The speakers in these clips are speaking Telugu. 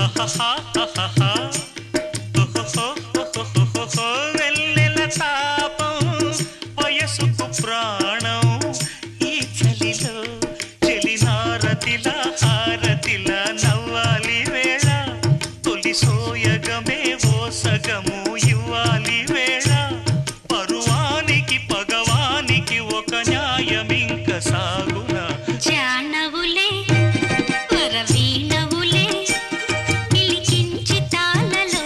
వెన్నెల తాపం వయసుకు ప్రాణం ఈ చలిలో చెలినారతిలా హారతిలా నవ్వాలి వేళ తొలి సోయగమే ఓ సగము ఇవ్వాలి వేళ పరువానికి పగవానికి ఒక న్యాయమింక సాగునా జానవులే వరవీణవులే పిలికించి తాళలో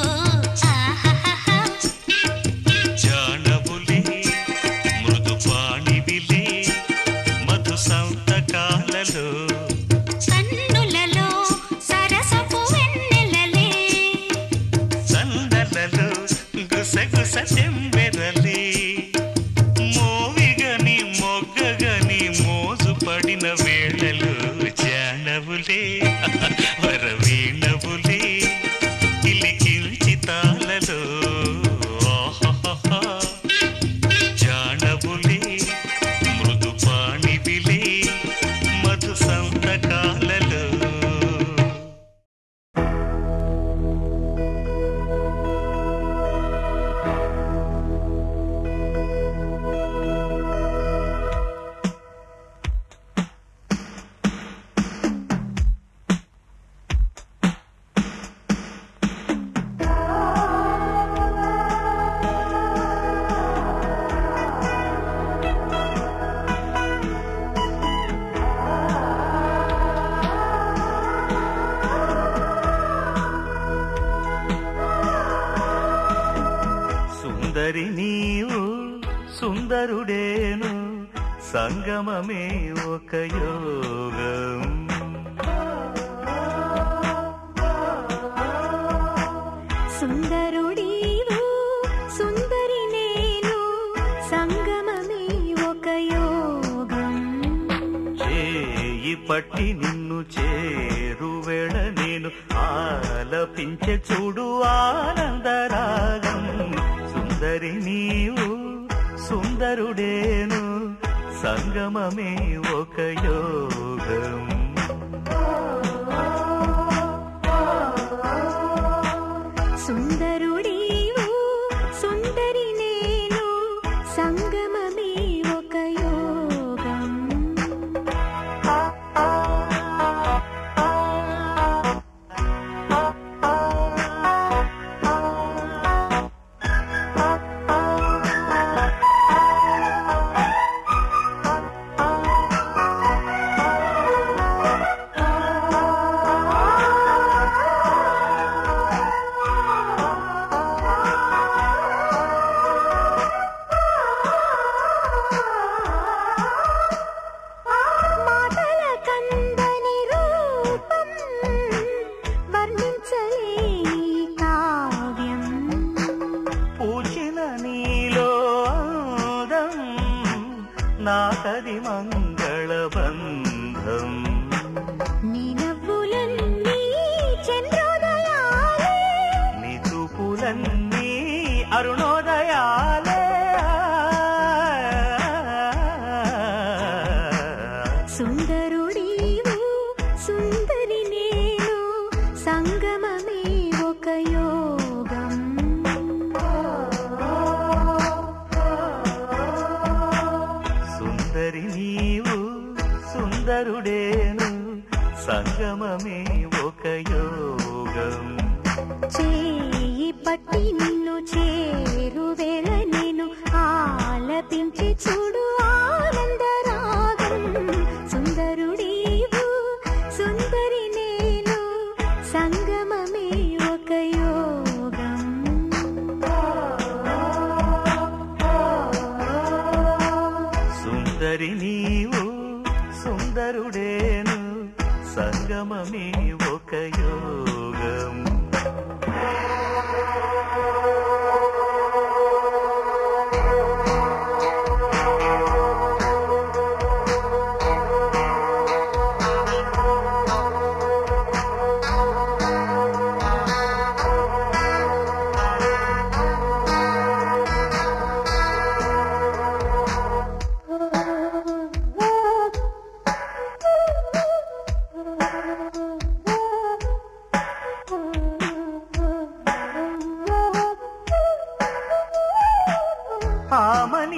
జానవులే మృదు పాణివిలే మధు సంతకాలలో కన్నులలో సరసపు వెన్నెలలే సన్నలలో గుసగుస చెంబెరలే మోవిగని మొగ్గగని మోజు పడిన వేళలు జానవులే వరవీణవులే కిలికిల్చి తాళలో జానవులే మృదు పాణివిలే మధు సంతకాలలో సుందరి నీవు సుందరుడేను సంగమమే ఒక యోగం సుందరుడీవు సుందరి నేను సంగమమే ఒక యోగం చేయి పట్టి నిన్ను చేరువేళ నేను ఆలపించే చూడు ఆనందరాగం సుందరి నీవు సుందరుడేను సంగమమే ఒక యోగం సుందరుడీవు సుందరి నేను సంగమమే ఒక యోగం మాటల కందని రూపం వర్ణించలేని కావ్యం పూచిన నీలో అందం నాకది మంగళబంధం నీ నవ్వులన్నీ చంద్రోదయాలే నీ చూపులన్నీ అరుణోదయాలే సుందరుడీవు సుందరి నేను సంగమమే ఒక యోగం సుందరి నీవు సుందరుడేను సంగమమే ఒక యోగం చేయి పట్టి నిన్ను చేరువేళ నేను ఆలపించి చూడు ఆనందరాగం సుందరుడీవు సుందరి నేను సంగమమే ఒక యోగం సుందరి నీవు సుందరుడేను సంగమమే ఒక యోగం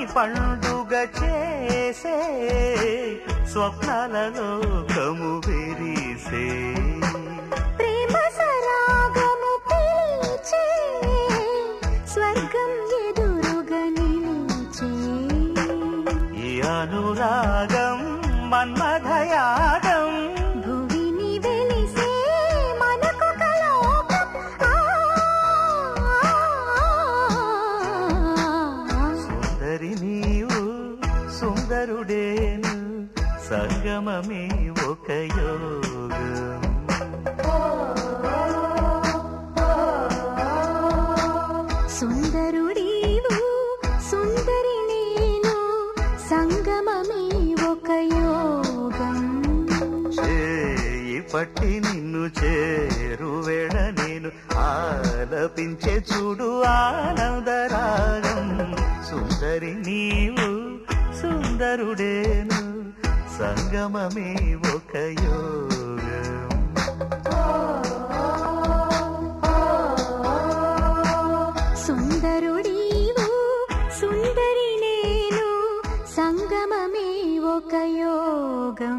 పండుగ చేసే స్వప్నాలలో కము విరిసే ప్రేమ సరాగము పిలిచే స్వర్గం ఎదురుగా నిలిచే ఈ అనురాగం మన్మథయాగం భువిని వెలిసే మనకొక లోకం సుందరి నీవు సుందరుడేను సంగమమే ఒక యోగం సుందరుడీవు సుందరి నేను సంగమమే ఒక యోగం చేయి పట్టి నిన్ను చేరువేళ నేను ఆలపించే చూడు ఆనందరాగం సుందరి నీవు సుందరుడేను సంగమమే ఒక యోగం సుందరుడీవు సుందరి నేను సంగమమే ఒక యోగం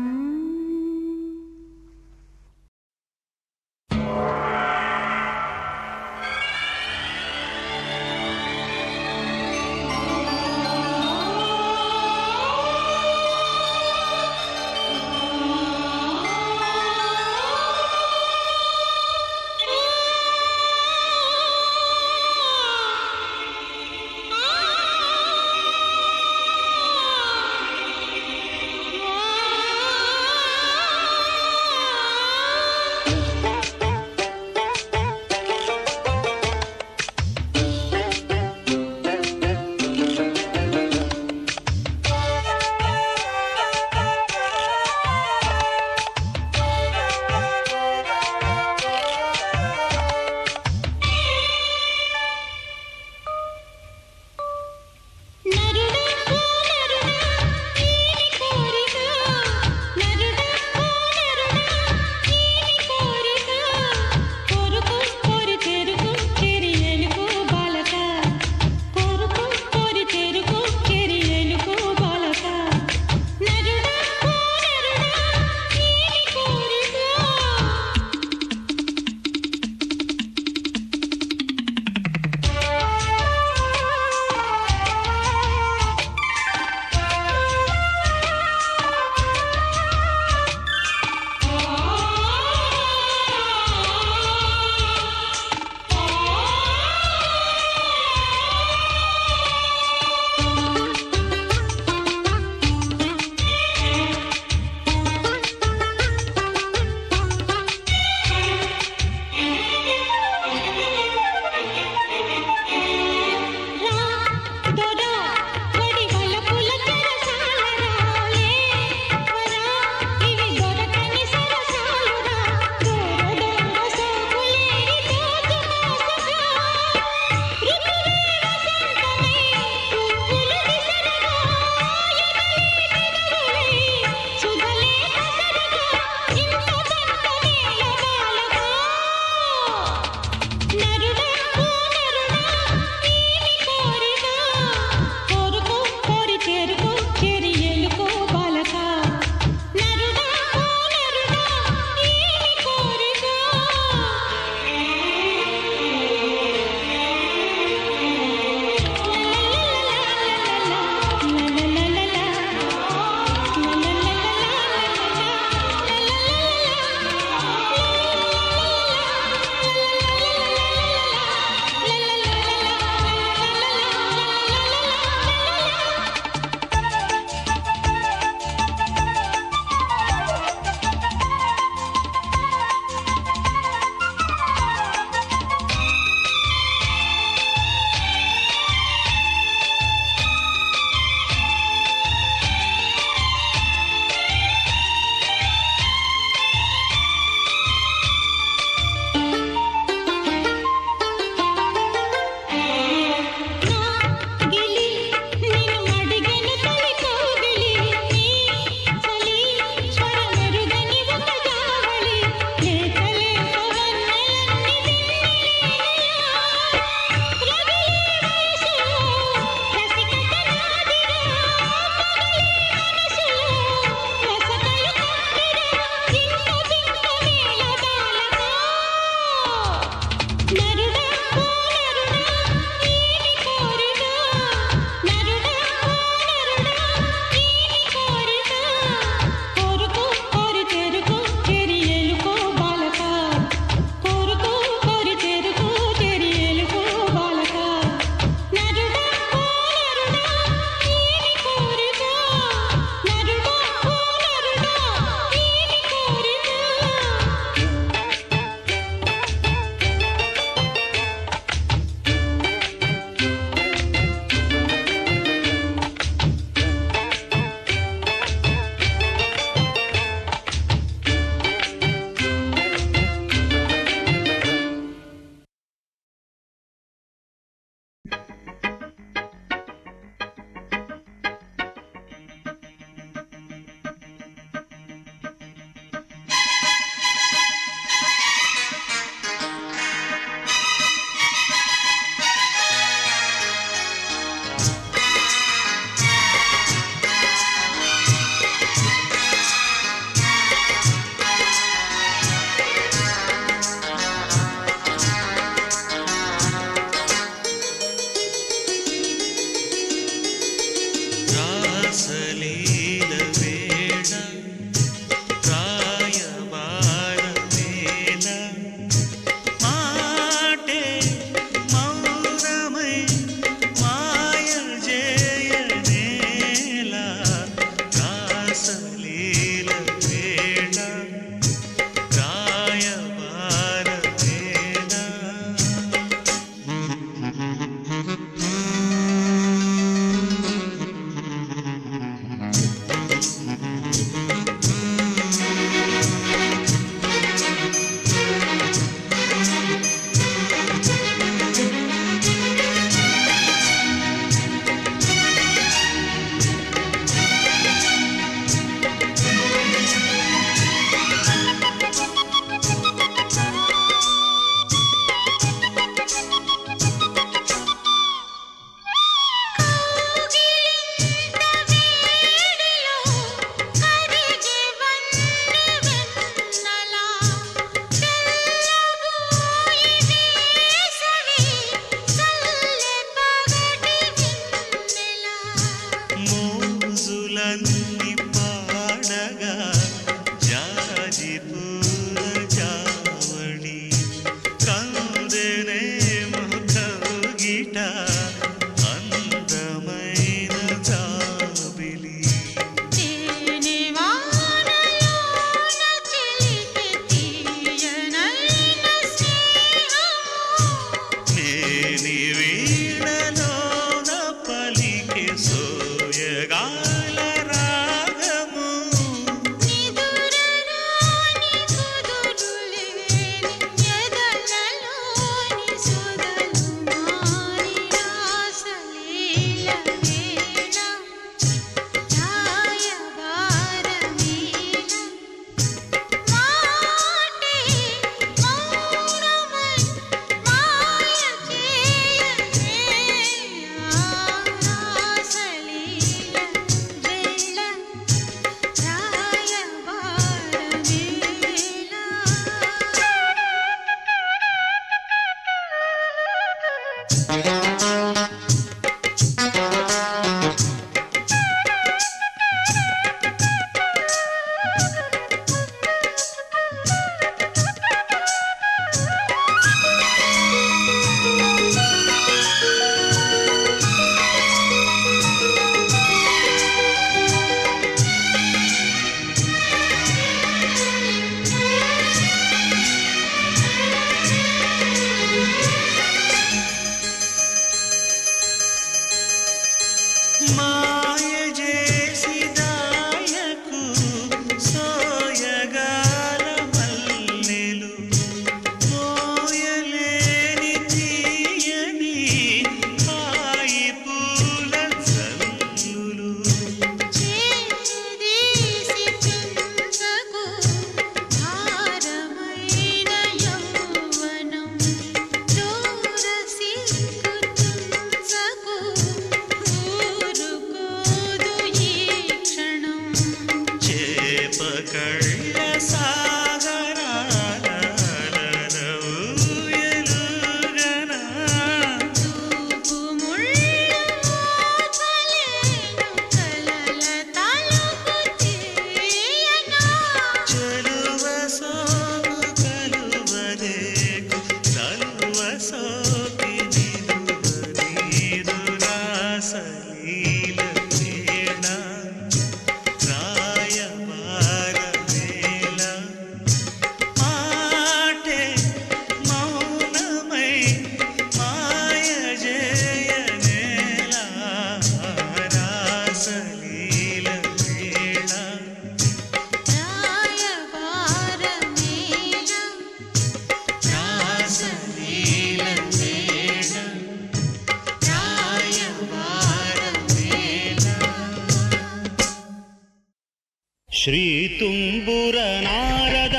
శ్రీతుంబుర నారద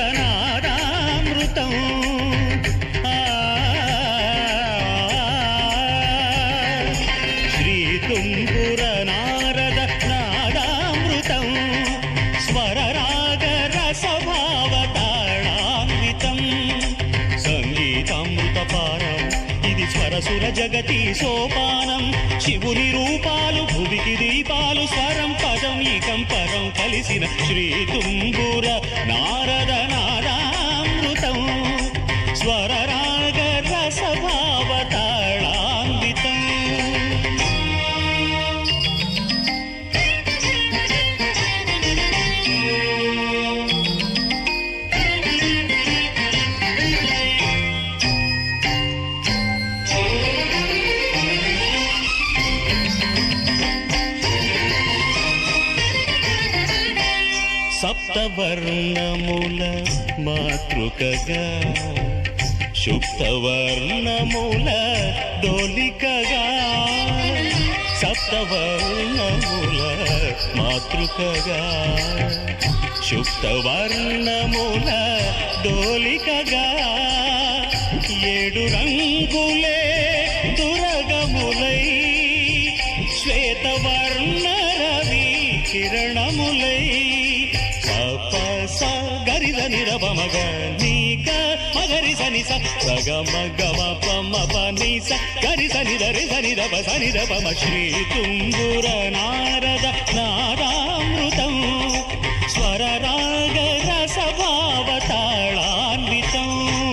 నాదామృతం శ్రీతుంబుర నారద నాదామృతం స్వరరాగ రసభావతాళాన్వితం సంగీతామృతపానం ఇది స్వరసుర జగతి సోపానం శివుని రూపాలు భువికి దీపాలు స్వరం పదం ఈకం పరం కలిసిన శ్రీతుంబుర నారద నాదామృతం స్వరరాగ రసభావతాళాన్వితం సప్తవర్ణముల మాతృకగా శుక్తవర్ణముల దోలికగా సప్తవర్ణముల మాతృకగా శుక్తవర్ణముల దోలికగా ఏడు రంగులే దురగములై శ్వేతవర్ణ రవి కిరణములై గరిజ నిరపమగ నీక మగరి సని సగమ గమ పమ పని స గరి సని దరి సని దప సని దపమ శ్రీతుంబుర నారద నాదామృతం స్వరరాగ రసభావతాళాన్వితం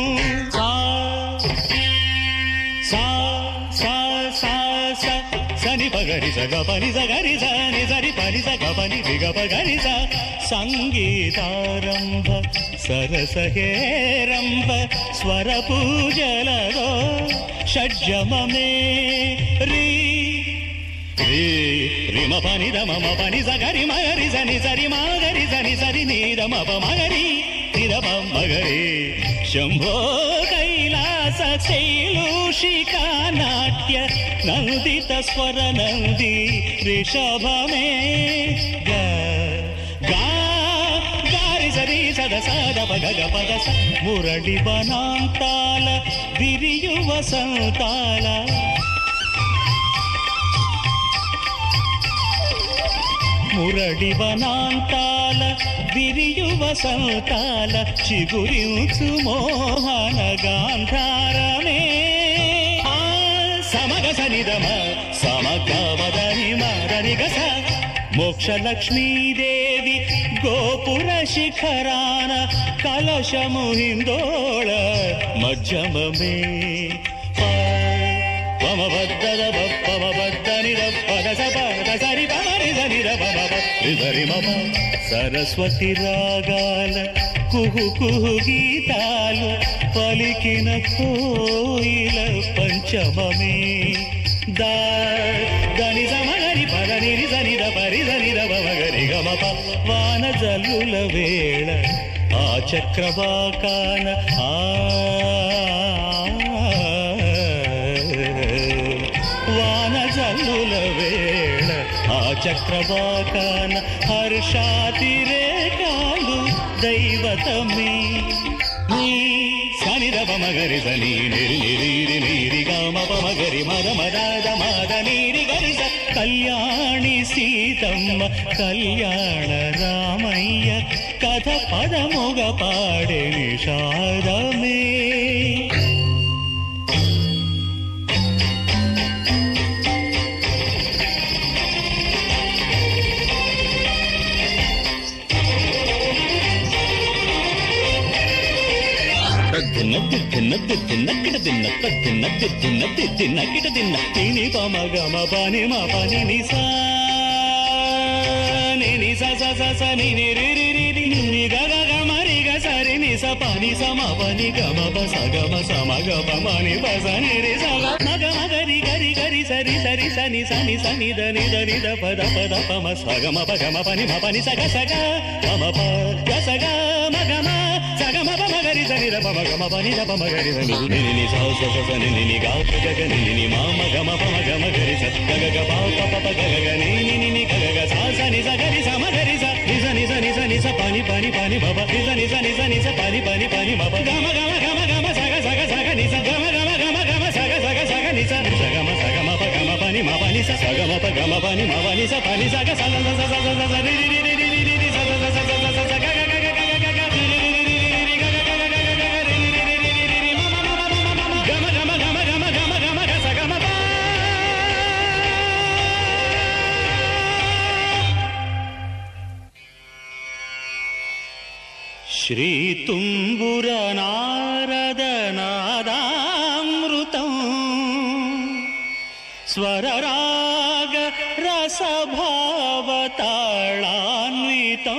సని పగరి సగ పని సగరి సని సరి పని సగ పని దిగ పగరి స సంగీతారంభ సరసహేరంభ స్వర పూజలదో షడ్జమమే రీ రీ రిమ పని దమ పని సగరి మగరి సని సరి మగరి సని సరి నీరమ మగరి నిరమ మగరి శంభో కైలాస శైలూషికా నాట్య నందిత స్వర నంది రిషభమే గారి సరి సద సద పగ పద మురళి బనాంతాల విరియు వసంతాల మురళి వనాంతాల విరియు వసంతాల చిగురించు మోహన గాంధారమే సమగ మోక్షలక్ష్మీదేవి గోపుర శిఖరాన కలశము హిందోళ మధ్యమమే సరస్వతి రాగాల కుహు కుహు గీతాలు పలికిన కోయిల పంచమమే దని సమగరి పదని సనిద పరిసనిద పమగరి గమప వాన జల్లుల వేళ ఆ చక్రవాకాన వాన జల్లుల వేళ ఆ చక్రవాకాన హర్షాతిరేకాలు దైవతమే సనిద పమగరి సని నిరి నిరి నీరి గమ పమగరి మద మదాద మాద నీరి గరిస కళ్యాణి సీతమ్మ కళ్యాణ రామయ్య కథ పదముగ పాడే విషాదమే తిని పమగమ పని మా పని నిసా ని గగ మరి గ సరి నిస పని సమ పని గమ బస గమ సమగ పమని బస నిరి సగ మగ మగరి గరి గరి సరి సరి సని సని సని దని దని ద పద పద పమ సగమ పగమ పని మ పని సగ సగ పమ ప గ సగ మగమ సగమ పమగరి సని ద పమ గమ పని ద పమగరి సని ని స స స ని ని గా గగ ని మా మగమ పమగమ గరి స గగ గ పా ప ప గగ ని ని గగ గ సా సని స గరి స మ గరి స ని స ని స ని స ని స pani pani pani baba ni sa ni sa ni sa ni sa pani pani pani baba gama gama gama gama saga saga saga ni sa gama gama gama gama saga saga saga ni sa saga ma pa gama pani ma pani sa saga ma pa gama pani ma pani sa pani saga sa sa sa sa sa sa ri ri ri ri ri ri sa sa sa sa sa sa sa ga ga ga ga ga ga ga ri ri ri ri ri ga ga ga ga ga ga ri ri ri ri ri ri ma ma ma ma ma gama gama gama gama gama gama ga saga ma pa Shri Tumbura Narada నాదామృతం స్వరరాగ రసభావతాళాన్వితం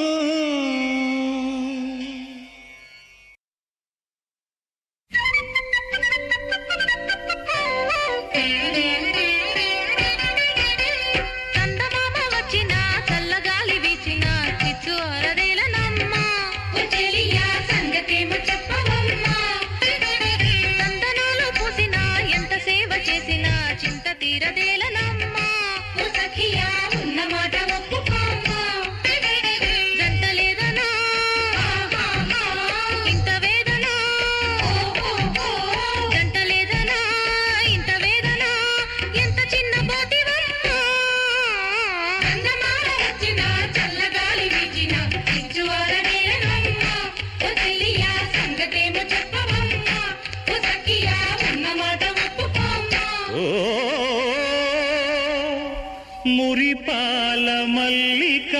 మురిపాల మల్లిక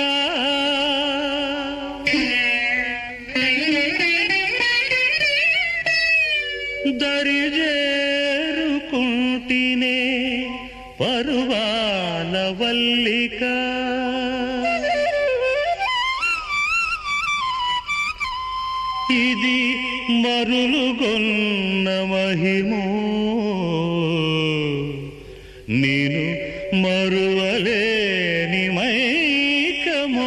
దరిజేరుకుంటినే పరువాల వల్లిక ఇది మరులుగొన్న మహిమో నేను మరువలేని మైకమో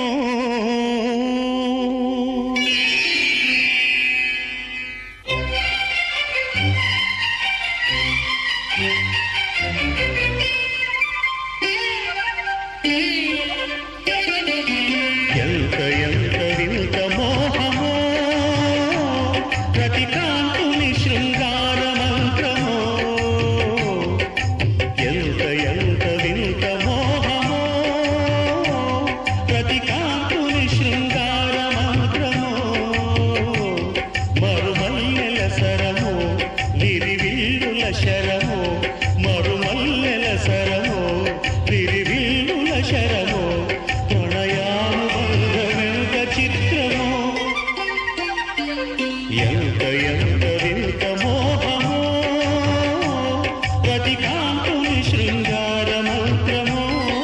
ఎంత ఎంత వింత మోహమో ప్రతికాంతుని శృంగార మంత్రమో రతికాంతుని శృంగార మంత్రమో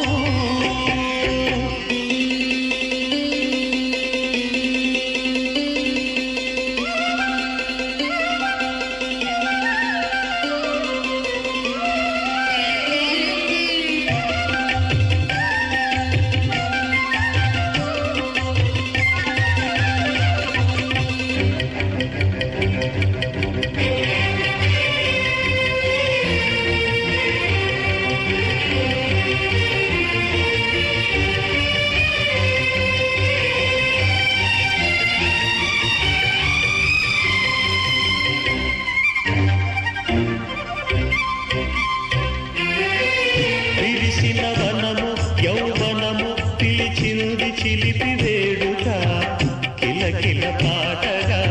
చిలిపి వేడుక కిలకిల పాటగా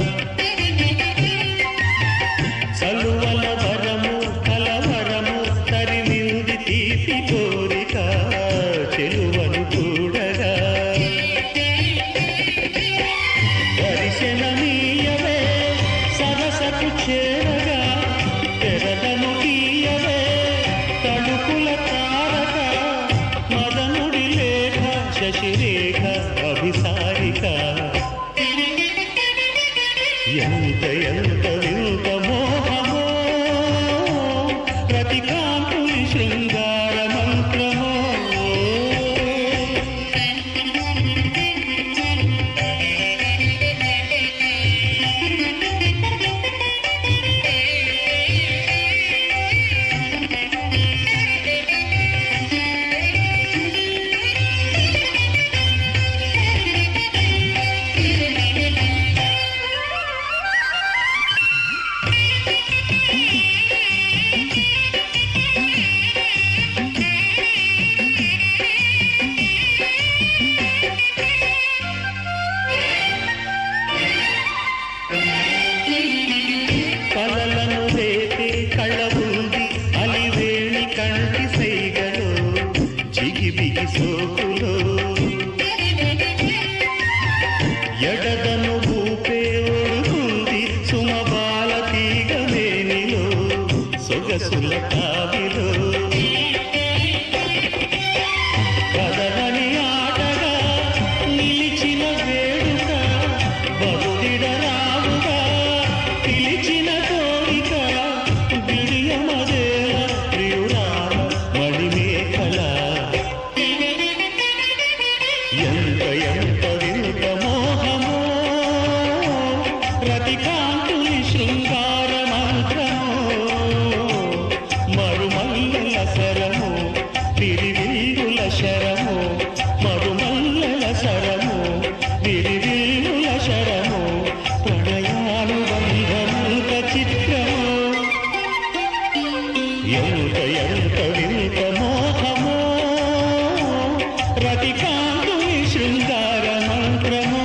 సలువల వరము కలవరము తరిమింది తీపి కోరిక చెలువను చూడగా దర్శనమీయవే సరసకు చేరగా తెరదను తీయవే తడుపుల తారక మదనుడి లేఖ శశిరేఖ అభిసారిక ఎంత ఎంత వింత మోహమో రతికాంతుని శృంగార మంత్రమో కలలను రేపే కళ్ళ ఉంది అలివేణి కంటి సైగలో జిగిబిగి సోకులో ఎడదను ఊపే ఒడుకుంది సుమబాల తీగ వేణిలో సొగసుల తావిలో కదలని ఆటగా నిలిచిన వేడుక బహుదిడరావుగా పిలిచిన కోరిక బిడియమదేల ప్రియురాల మణిమేఖల ఎంత ఎంత వింత మోహమో రతికాంతుని శృంగార మంత్రమో మరుమల్లెల శరము విరివిల్లుల శరము మరుమల్లెల శరము విరివిల్లుల శరము ప్రణయానుబంధమంత చిత్రము ఎంత ఎంత వింత మోహమో రతికాంతుని శృంగార మంత్రమో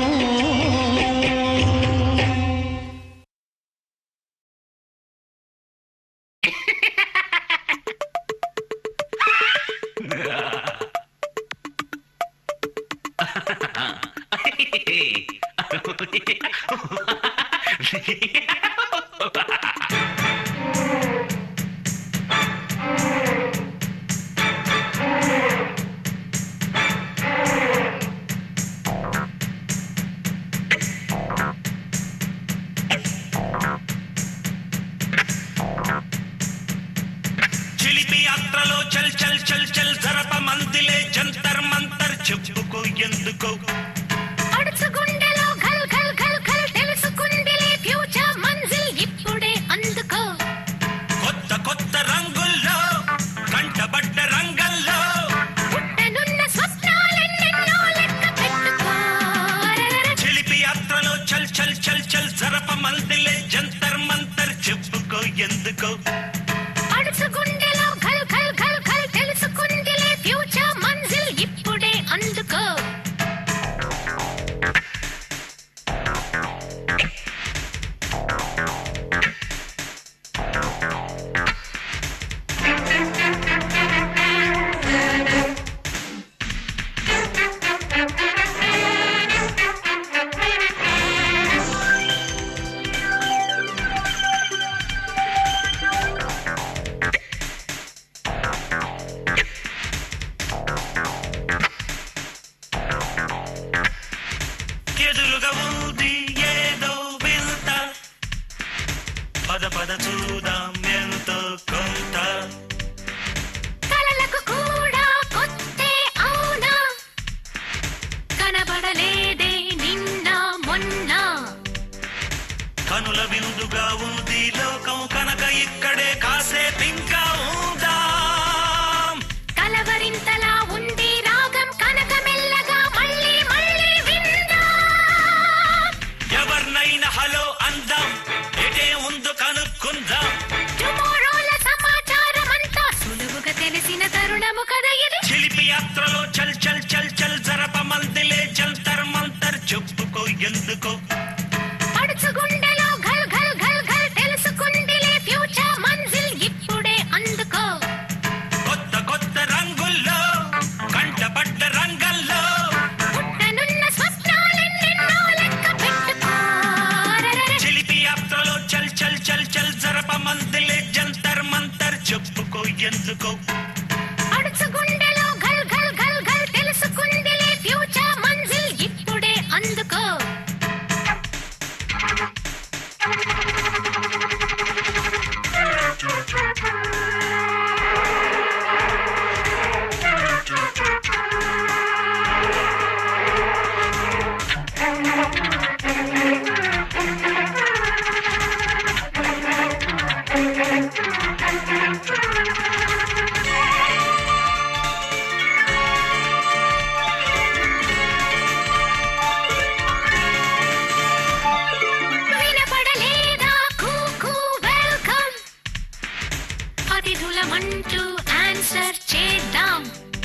చిలిపి యాత్రలో చల్ చల్ చల్ చల్ జరప మందిలే జంతర్ మంతర్ చెప్పుకో ఎందుకో అడుచుగుండెలో ఘల్ ఘల్ ఘల్ ఘల్ తెలుసుకుందిలే ఫ్యూచర్ మంజిల్ ఇప్పుడే అందుకో కొత్త కొత్త రంగుల్లో కంటబడ్డ రంగల్లో పుట్టనున్న స్వప్నాలెన్నెన్నో లెక్క పెట్టుకో చిలిపి యాత్రలో చల్ చల్ చల్ చల్ జరప మందిలే జంతర్ మంతర్ చెప్పుకో ఎందుకో అడుచుగుండెలో ఘల్ ఘల్ ఘల్ ఘల్ తెలుసుకుందిలే ఫ్యూచర్ మంజిల్ ఇప్పుడే అందుకో పద చూదాం ఎంతో కొంత. కలలకు కూడా కొత్తే అవునా, కనబడలేదే నిన్న మొన్న. కనుల విందుగా ఉంది లోకం కనుక ఇక్కడే కాసేపింకా ఉందాం. కలవరింతలా ఉంది రాగం కనక మెల్లగా మళ్ళీ మళ్ళీ విందాం. ఎవరినైనా హలో అందాం, ఎటే ఉందో కనుక్కుందాం. టుమారోల సమాచారం అంతా సులువుగా తెలిసిన తరుణము కదా ఇది. చిలిపి యాత్రలో చల్ చల్ చల్ చల్ జరప మందిలే జంతర్ మంతర్ చెప్పుకో ఎందుకో. పడుచుగుండెలో ఘల్ ఘల్ ఘల్ ఘల్ తెలుసుకుందిలే ఫ్యూచర్ మంజిల్ ఇప్పుడే అందుకో. కొత్త కొత్త రంగుల్లో కంటపడ్డ రంగల్లో పుట్టనున్న స్వప్నాలెన్నెన్నో లెక్క పెట్టుకో. చిలిపి యాత్రలో చల్ చల్ చల్ చల్ జరప మందిలే జంతర్ మంతర్ చెప్పుకో ఎందుకో. పడుచుగుండెలో ఘల్ ఘల్ ఘల్ ఘల్ తెలుసుకుందిలే ఫ్యూచర్ మంజిల్ ఇప్పుడే అందుకో. వినపడలేదా కూకూ వెల్కమ్, అతిథులమంటూ ఆన్సర్ చేద్దాం.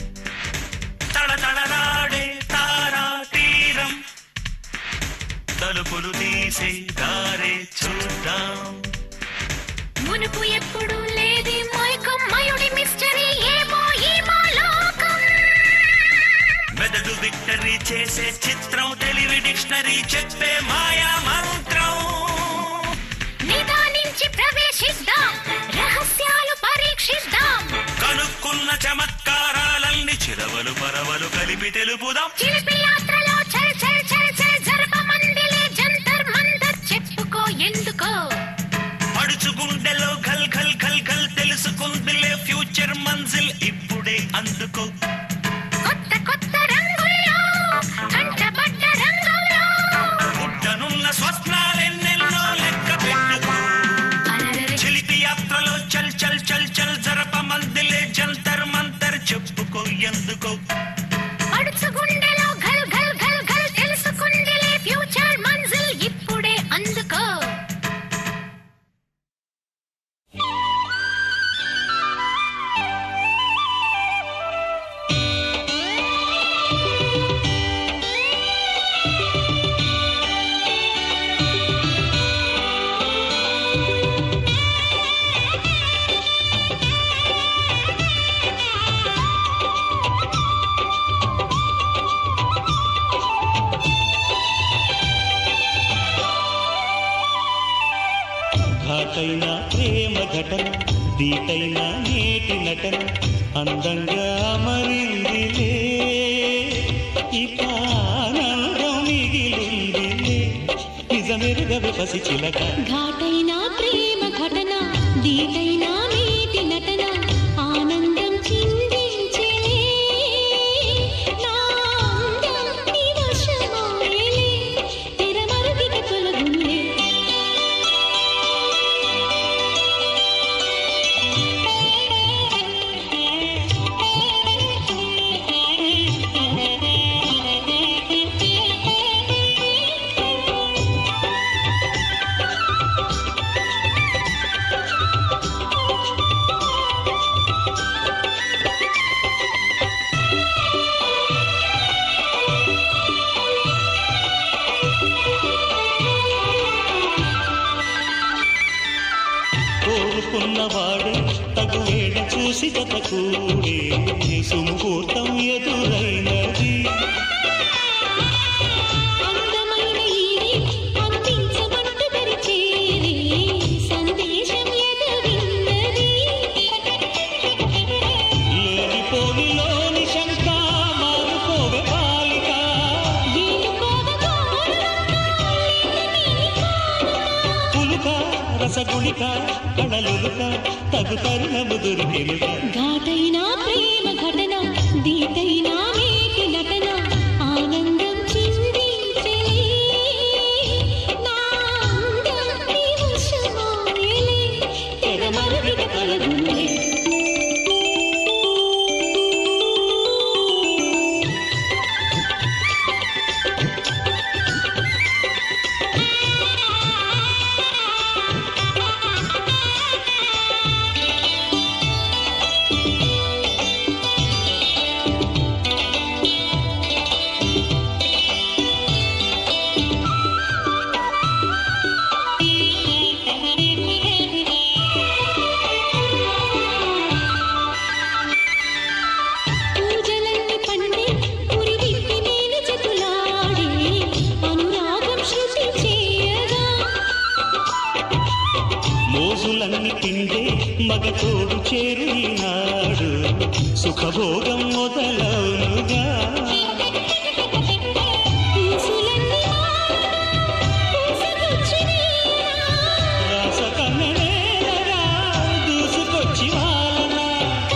తడతడలాడే తారా తీరం తలుపులు తీసే దారే చూద్దాం. మునుపు ఎప్పుడు లేది మైకం మయుడి మిస్టరీ ఏమో ఏమో లోకం. మెదడు విక్టరీ చేసే చిత్రం తెలివి డిక్షనరీ చెప్పే మాయా మంత్రం. నిదానించి ప్రవేశిద్దాం, రహస్యాలు పరీక్షిద్దాం. కనుక్కున్న చమత్కారాలన్నీ చిరవలు పరవలు కలిపి తెలుపుదాం. చిలిపి యాత్రలో చల్ చల్ చల్ చల్ జరప మందిలే జంతర్ మంతర్ చెప్పుకో ఎందుకో. పడుచుగుండెలో ఘల్ ఘల్ ఘల్ ఘల్ తెలుసుకుందిలే ఫ్యూచర్ మంజిల్ ఇప్పుడే అందుకో. కొత్త కొత్త రంగుల్లో కంటపడ్డ రంగుల్లో పుట్టనున్న స్వప్నాలెన్నెన్నో లెక్క పెట్టుకో. అలరరే చిలిపి యాత్రలో చల్ చల్ చల్ చల్ జరప మందిలే జంతర్ మంతర్ చెప్పుకో ఎందుకో. పడుచుగుండెలో ఘల్ ఘల్ ఘల్ ఘల్ తెలుసుకుందిలే ఫ్యూచర్ మంజిల్ ఇప్పుడే అందుకో. ఘాటైన ప్రేమ ఘటన దీటైన నేటి నటన అందంగా మరిందిలే ఇక ఆనందం మిగిలిందిలే నిజమెరుగవి పసి చిలక. ఘాటైన ప్రేమ ఘటన దీటైన నీటి నటన ఆనందం చిందించెలే నా అందం నీ వశమాయెలే తెరమరుగిన తొలగులే. కోరుకున్నవాడే తగు వేళ చూసి కథకూడే సుముహూర్తం ఎదురైనది. అందమైన ఈడే అందించమంటూ తెరిచేరి సందేశం ఎదురిన్నది. లేనిపోనిలోని శంక మారుకోవే బాలిక పులుక రస రసగుళిక కళలులుక తగు తరుణము దొరికెనుక ఘాటైన ప్రేమ ఘటన దీటైన మేటి నటన ఆనందం చిందించే నా అందం నీ వశమాయలే తెగమరుగిన కలగుండే మగతోడు చేరు ఈనాడు సుఖభోగం మొదలవునుగా రాసకన్ననేలరా దూసుకొచ్చి వాలనా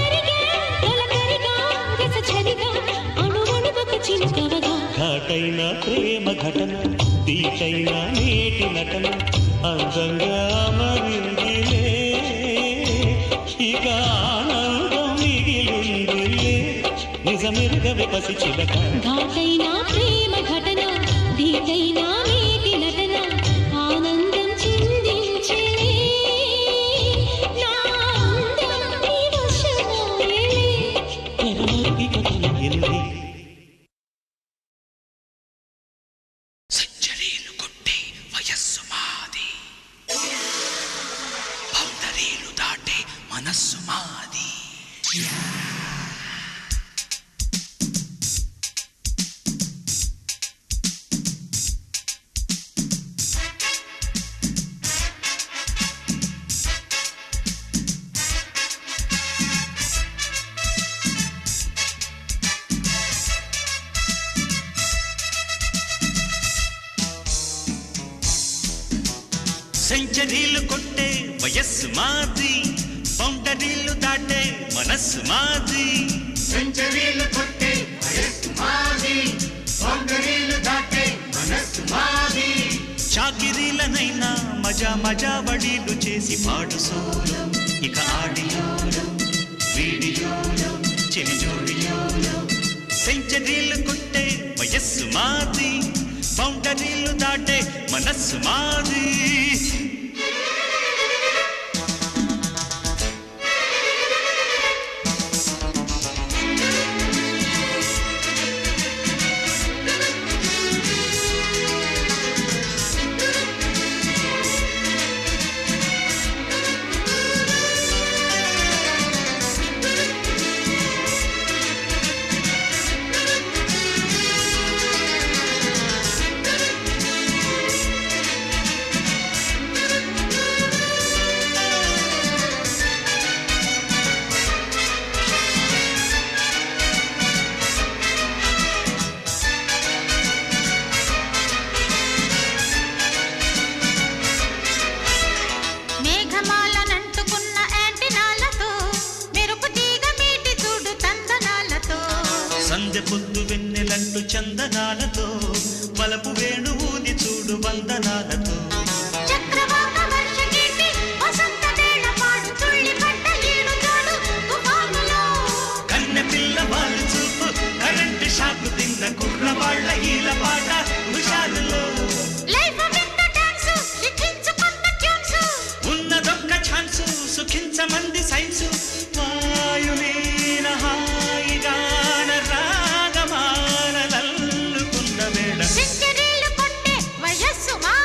ఘాటైన ప్రేమ ఘటన దీటైన నేటి నటన అందంగా మరిందిలే ఇక ఆనందం మిగిలిందిలే నిజమెరుగవే పసి చిలక ఘాటైన ప్రేమ ఘటన దీటైన నేటి నటన ఆనందం చిందించే నా అందం నీ వశమాయలే తెరమరుగి కథలెనిలే సెంచరీలు కొట్టే వయస్సు మాది బౌండరీలు దాటే మనస్సు మాది సెంచరీలు కొట్టే వయస్సు మాది బౌండరీలు దాటే మనస్సు మాది సెంచరీలు కొట్టే వయస్సు మాది బౌండరీలు దాటే మనస్సు మాది చాకిరీలనైనా మజా మజా వడీలు చేసి పాడు సోలు ఇక ఆడియోలు వీడియోలు చెలిజోడియోలు సెంచరీలు కొట్టే వయస్సు మాది బౌండరీలు దాటే మనస్సు మాది సందె పొద్దు వెన్నెలంటు చందనాలతో వలపు వేణు ఊది చూడు వందనాలతో కన్నె పిల్ల వాళ్ళు చూపు కరెంటు షాకు తిన్న కుర్రవాళ్ళ ఈల పాట హుషారులో ఉన్నదొక్క ఛాన్సు సుఖించమంది సైన్సు వాయులీన హాయిగాన రాగమానలల్లుకున్న వేళ సెంచరీలు కొట్టే వయస్సు మా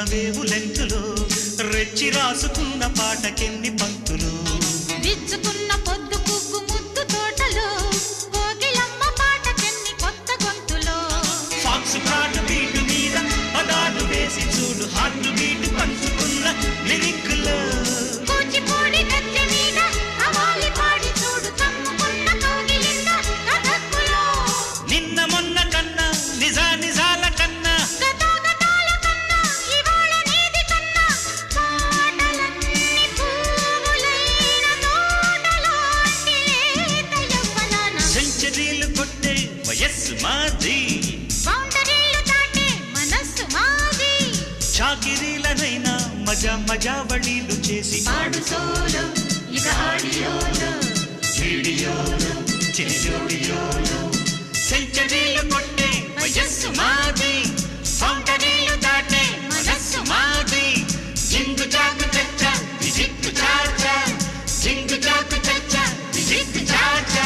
వేవు లెంతులో రెచ్చి రాసుకున్న పాటకెన్ని పంక్తులు విచ్చుకున్న పొద్దు పువ్వు ముద్దు తోటలో కోకిలమ్మ పాటకెన్ని కొత్త గొంతులో ఫాక్స్ పాట బీటు మీద పదాలు వేసి చూడు హార్ట్ బీట్ పంచుకున్న లిరిక్లో కూచిపూడి గద్దె మీద అవాలి పాడి చూడు తమ్ముకున్న కోగిలింద కథక్కులో నిన్న మొన్న కన్నా నిజాల కన్నా గతాగతాల కన్నా ఇవాళ నీది కన్నా పాటలన్నీ పువ్వులైన తోటలాంటి లేత యవ్వనాన సెంచరీలు కొట్టే వయస్సు మాది బౌండరీలు దాటే మనస్సు మాది చాకిరీలనైనా మజా వళీలు చేసి పాడు సోలో ఇక ఆడియోలో వీడియోలు చిలిజోడియోలు సెంచరీలు కొట్టే వయస్సు మాది బౌండరీలు దాటే మనస్సు మాది జింగు జాకు చచ్చ విజిక్కు చాచా జింగు జాకు చచ్చ విజిక్కు చాచా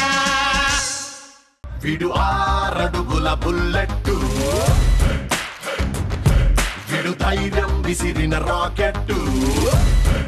విడు 6 అడుగుల బుల్లెట్టు విడు ధైర్యం విసిరిన రాకెట్టు